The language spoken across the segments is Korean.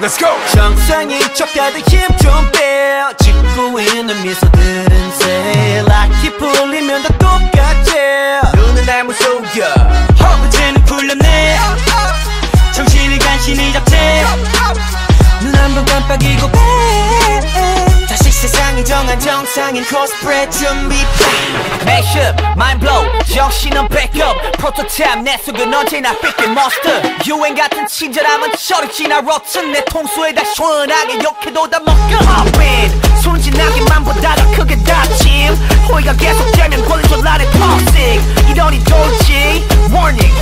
Let's go. 정상인 척 다들 힘 좀 빼. 짓고 있는 미소들은 새 락이 풀리면 다 똑같지. 눈은 날 무속여 허브제는 풀렸네. 정신을 간신히 잡채. 눈 한 번 깜빡이고 빼. 다시 세상이 정한 정상인 코스프레 준비. Mashup, mind blow, 정신은 backup. 프로토타입 내 속은 언제나 삐끗 monster. 유행 같은 친절함은 저리 지나 rotten. 내 통수에다 시원하게 욕해도 다 먹여. Hop in, 순진하게만 보다가 크게 다침. 호의가 계속되면 권리줄 아래 toxic. 이러니 돌지, warning.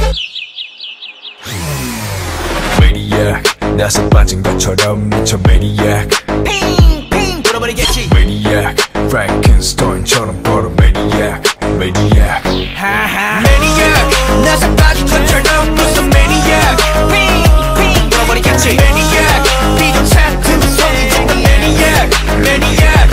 Maniac, 나서 빠진 것처럼 미쳐 Maniac. 핑핑 돌아버리겠지. Maniac, Frankenstein처럼 걸어 Maniac. Maniac, Maniac, 나서 빠진 것처럼 무슨 Maniac. 핑핑 돌아버리겠지. Maniac, 비정상큼 성이 죽는 Maniac. Maniac,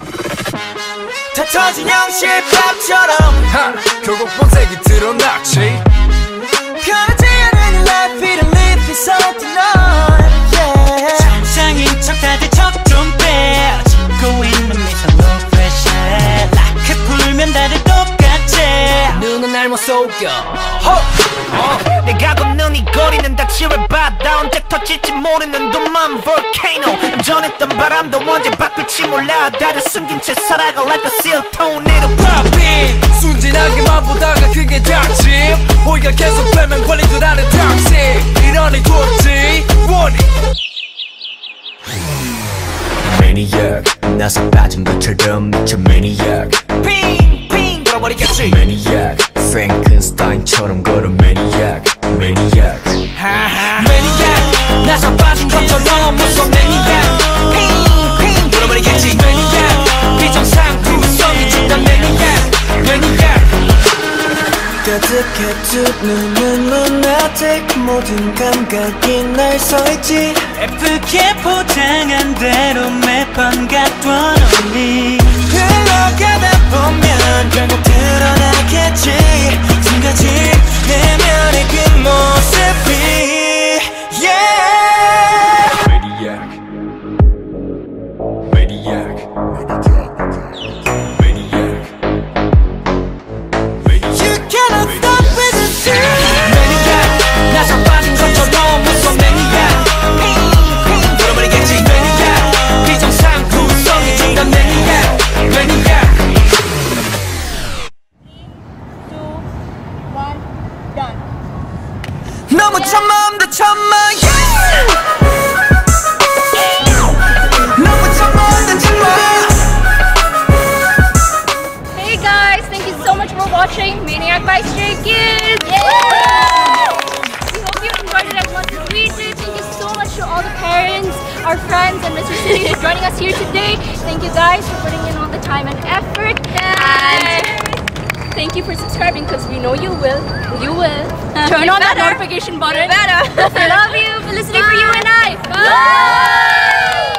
다 터진 형실밥처럼 결국 본색이 드러났지. 변하지 않은 life, it'll live something on. 정상인 척 다들 척 좀 빼. 짓고 있는 미소 no pressure. 락해 풀면 다들 똑같지. 눈은 날 못 속여. 내가 걷는 이 거리는 다 지뢰바다. 언제 터질지 모르는 둠만 volcano. 전했던 바람도 언제 바꿀지 몰라. 다들 숨긴 채 살아가 like a seal tornado popping. 순진하게만 보다가 크게 다침. 호의가 계속 빼면 권리줄 아래 toxic. 이러니 돌지 warning. Maniac, 나서 빠진 것처럼 미쳐 Maniac. 핑핑 돌아버리겠지. Maniac, Frankenstein처럼 걸어 Maniac. Maniac, Maniac, 나서 빠진 것처럼 무슨 Maniac. 핑핑 돌아버리겠지. Maniac, 비정상구성이 죽던 Maniac. Maniac, 가득해 두 눈은 lunatic. 모든 감각이 날 서있지. 예쁘게 포장한 대로 매번 갖던 only. 흘러가다 보면 결국 드러나겠지. 숨겨진 내면의 그 모습이. Yeah. Maniac, Maniac, Maniac, Maniac. You cannot stop with the truth. Maniac, 나서 빠진 것처럼 무슨 Maniac. 핑핑 돌아버리겠지. Maniac, 비정상구성이 죽던 Maniac. Maniac. 2, 2, 1, done. 너무 참맘대 참마. 너무 참맘대 참마. Hey guys, thank you so much for watching Maniac by Stray Kids. We hope you enjoyed it as much as we did. Thank you so much to all the parents, our friends, and Mr. City for joining us here today. Thank you guys for putting in all the time and effort. And thank you for subscribing because we know you will. You will. Turn on that notification button. Better. We love you. Felicity for you and I. Bye.